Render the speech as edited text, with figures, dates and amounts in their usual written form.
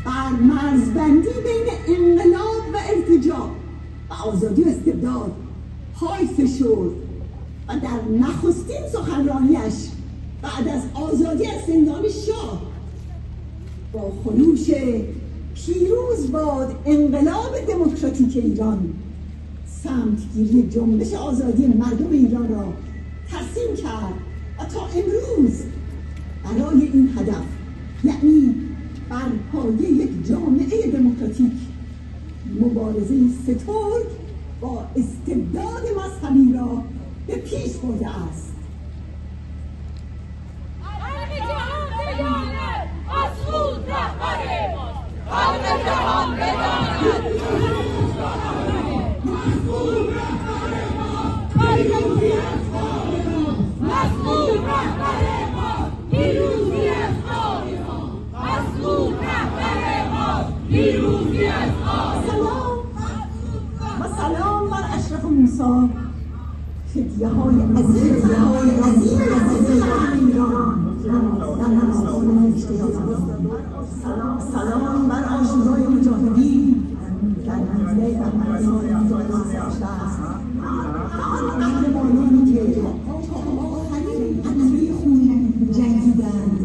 بر مرزبندی بین انقلاب و ارتجاع و آزادی و استبداد پای فشرد و در نخستین سخنرانیش بعد از آزادی از زندان شاه با خروش پیروز باد انقلاب دموکراتیک ایران سمتگیری جنبش آزادی مردم ایران را ترسیم کرد و تا امروز برای این هدف، یعنی برپایه یک جامعه دموکراتیک، مبارزه سترگ با استبداد مذهبی را به پیش برده است. خلق جهان بداند مسئول رهبر ما پیروزی از آن ما، مسئول رهبر ما پیروزی از آن. سلام و سلام بر اشرف موسی، فدیه های عظیم ایران. سلام بر آشورای مجاهدی در منزل آن قهرمانانی که تا آخرین قطره خون جنگیدند